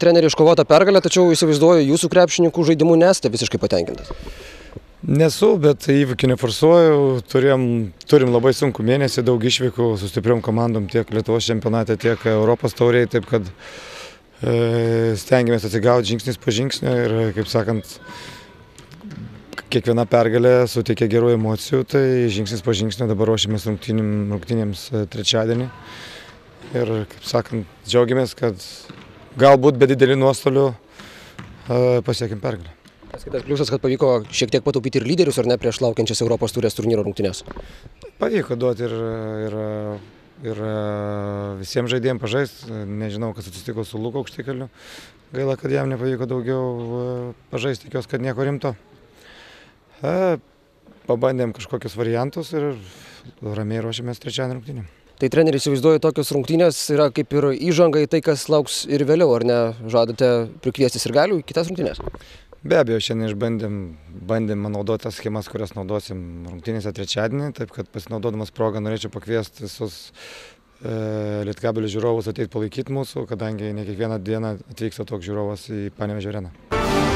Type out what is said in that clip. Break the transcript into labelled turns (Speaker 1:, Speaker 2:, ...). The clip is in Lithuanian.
Speaker 1: trenerių iškovota pergalė, tačiau įsivaizduoju, jūsų krepšininkų žaidimu nesate visiškai patenkintas.
Speaker 2: Nesu, bet įvykių neforsuoju. Turim labai sunkų mėnesį, daug išvykų su stipriom komandom tiek Lietuvos čempionate, tiek Europos taurėje, taip kad stengiamės atsigauti žingsnis po žingsnio ir, kaip sakant, kiekviena pergalė suteikia gerų emocijų, tai žingsnis po žingsnio dabar ruošiamės rungtynėms trečiadienį ir, kaip sakant, džiaugiamės, kad galbūt be didelių nuostolių pasiekėm pergalę.
Speaker 1: Kitas pliusas, kad pavyko šiek tiek pataupyti ir lyderius, ar ne, prieš laukiančias Europos taurės turnyro rungtynes?
Speaker 2: Pavyko duoti ir visiems žaidėjams pažaisti. Nežinau, kas atsitiko su Luku Aukštikaliu. Gaila, kad jam nepavyko daugiau pažaisti, tikiuosi, kad nieko rimto. Pabandėm kažkokius variantus ir ramiai ruošiamės trečiadienį rungtynėm.
Speaker 1: Tai treneri, įsivaizduoju, tokios rungtynės yra kaip ir įžanga į tai, kas lauks ir vėliau, ar ne? Žadate prikviesti sirgalių į kitas rungtynes?
Speaker 2: Be abejo, šiandien išbandėm naudoti tas schemas, kurias naudosim rungtynėse trečiadienį, taip kad pasinaudodamas progą norėčiau pakviesti visus Lietkabelio žiūrovus ateiti palaikyti mūsų, kadangi ne kiekvieną dieną atvyksta toks žiūrovas į Panevėžio areną.